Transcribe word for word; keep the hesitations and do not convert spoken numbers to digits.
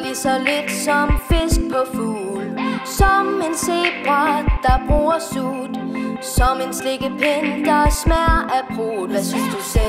lige så lidt som fisk på fugl. Som en zebra, der bruger sut. Som en slikkepind, der smager af brud. Hvad synes du selv?